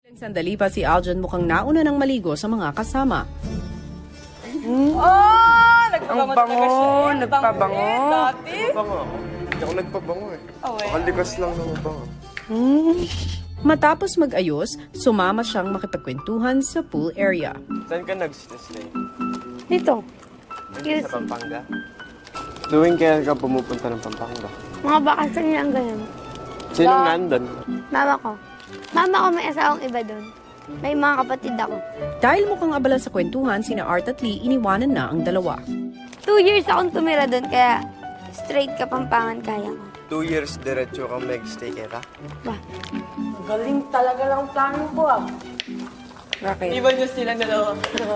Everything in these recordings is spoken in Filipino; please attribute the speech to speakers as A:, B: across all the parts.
A: Sandali pa si Aljon mukhang nauna ng maligo sa mga kasama.
B: Ang bango, nagpabango.
C: Dati? Nagpabango ako. Hindi ako nagpabango eh. Makalikas lang ng bango.
A: Matapos mag-ayos, sumama siyang makipagkwentuhan sa pool area.
C: Saan ka nag-stay?
D: Dito.
C: Sa Pampanga? Tuwing kaya ka pumupunta ng Pampanga?
D: Mga bakasyon lang ganun.
C: Sinong nandun?
D: Mama ko. Mama ko may asawang iba doon. May mga kapatid ako.
A: Dahil mukhang abala sa kwentuhan, sina Art at Lee iniwanan na ang dalawa.
D: 2 years akong tumira doon, kaya straight Kapampangan kaya ko.
C: 2 years diretso ka mag-stay kita?
D: Ba?
B: Galing talaga lang plano ko ah.
A: Bakit?
B: Iba niyo silang dalawa.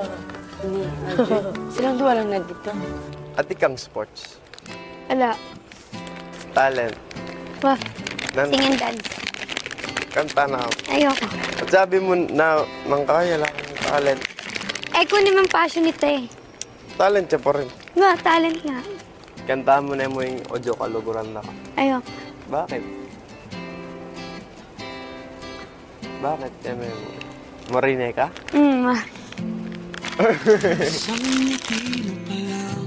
A: Silang duwa lang na dito.
C: At ikang sports?
D: Wala.
C: Talent?
D: Ba? Sing and dance.
C: Kanta na ako.
D: Ayoko.
C: At sabi mo na kaya lang yung talent.
D: Eh, kung naman passionate eh.
C: Talent siya pa rin.
D: Ba? Talent nga.
C: Kantahan mo na mo yung audio kaluguran na ka.
D: Ayoko.
C: Bakit? Bakit? Marine ka?
D: Ma.